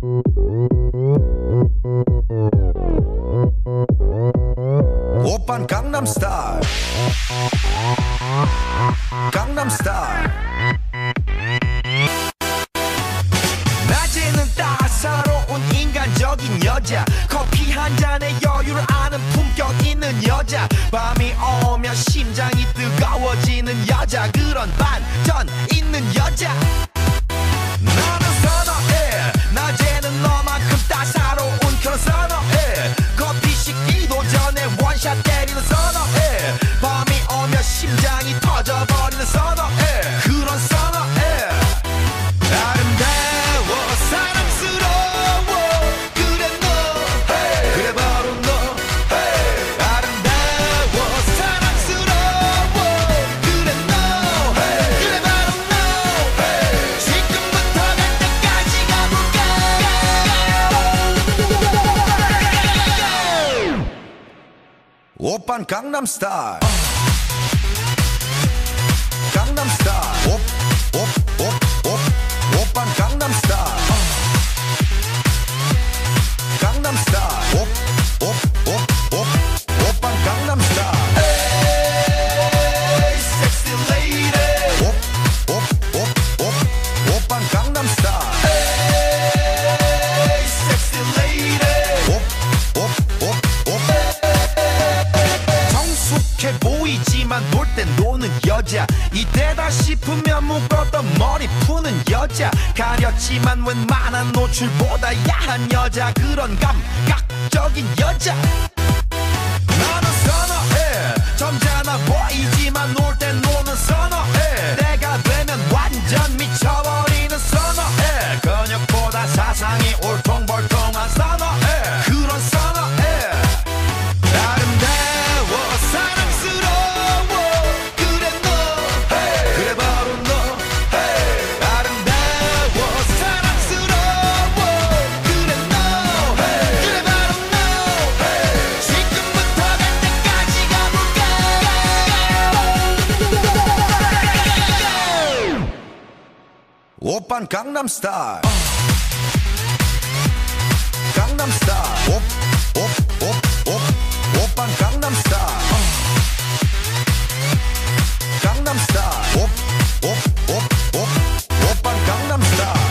오빤 강남 스타일 강남 스타일 낮에는 따사로운 인간적인 여자 커피 한 잔에 여유를 아는 품격 있는 여자 밤이 오면 심장이 뜨거워지는 여자 그런 반전 있는 여자 나는 선어해 낮에는 너만큼 따사로운 그런 선어해 커피 식기도 전에 원샷 때리는 선어해 밤이 오면 심장이 터져버리는 선어해 그런 선어해 아름다워 사랑스러워 그래 너 그래 바로 너 아름다워 사랑스러워 그래 너 그래 바로 너 지금부터 갈 때까지 가볼까 오빤 강남 스타일 강남 스타일 오빤 강남 스타일 강남 스타일 오빤 강남 스타일 에이 섹시 레이디 오빤 강남 스타일 에이 섹시 레이디 성숙해 보이지만 놀 땐 노는 여자 이때다 싶으면 묶었던 머리 푸는 여자 가렸지만 웬만한 노출보다 야한 여자 그런 감각적인 여자 나는 선어해 점잖아 보이지만 놀 땐 노는 선어해 내가 되면 완전 미쳐버리는 선어해 근육보다 사상이 울퉁불퉁한 선어해 그런 선어해 아름다워 사랑스러워 그래 너 그래 바로 너 아름다워 사랑스러워 그래 너 그래 바로 너 지금부터 갈 때까지 가볼까 오빤 강남 스타일 강남 스타일 오빤 강남 스타일 강남 스타일 오빤 강남 스타일